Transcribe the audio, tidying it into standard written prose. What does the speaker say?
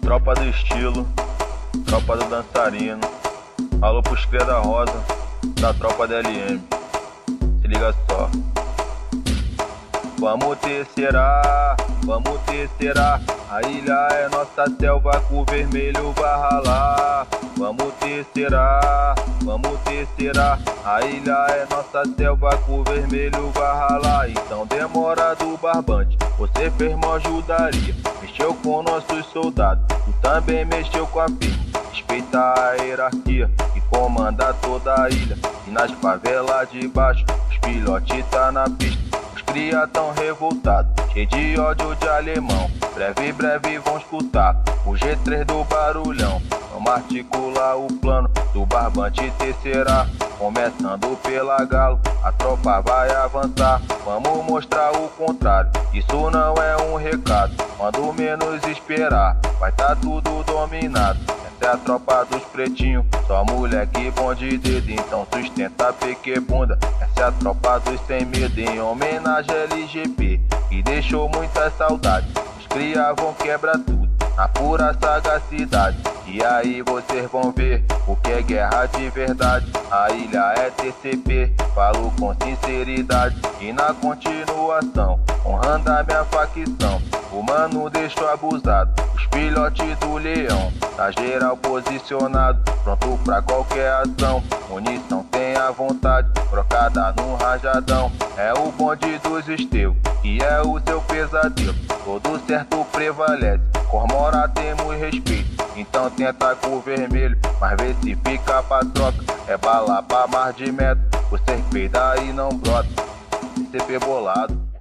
Tropa do estilo, tropa do dançarino. Alô pros cria da rosa, da tropa da LM. Se liga só. Vamos terceirar, vamos terceirar. A ilha é nossa selva, com o vermelho vai ralar. Vamos terceirar, vamos terceirar. A ilha é nossa selva, com o vermelho vai ralar. Então demora do barbante, você fez mó ajudaria. Mexeu com nossos soldados e também mexeu com a firma. Respeita a hierarquia que comanda toda a ilha. E nas favelas de baixo, os pilotes tá na pista. Os cria tão revoltados, cheio de ódio de alemão. Breve vão escutar o G3 do barulhão. Vamos articular o plano do barbante terceirar. Começando pela Galo, a tropa vai avançar. Vamos mostrar o contrário, isso não é um recado. Quando menos esperar, vai tá tudo dominado. Essa é a tropa dos pretinhos, só moleque bom de dedo. Então sustenta PQ bunda. Essa é a tropa dos sem medo, em homenagem a LGP, que deixou muita saudade. Os cria vão quebrar tudo na pura sagacidade. E aí vocês vão ver o que é guerra de verdade. A ilha é TCP, falo com sinceridade. E na continuação, honrando a minha facção, o mano deixou abusado os filhotes do leão. Tá geral posicionado, pronto pra qualquer ação. Munição tem à vontade, trocada num rajadão. É o bonde dos estevos, que é o seu pesadelo. Todo certo prevalece, Cormora temos respeito. Então tenta com o vermelho, mas vê se fica pra troca. É bala pra mais de metro, você peida e não brota. CP bolado.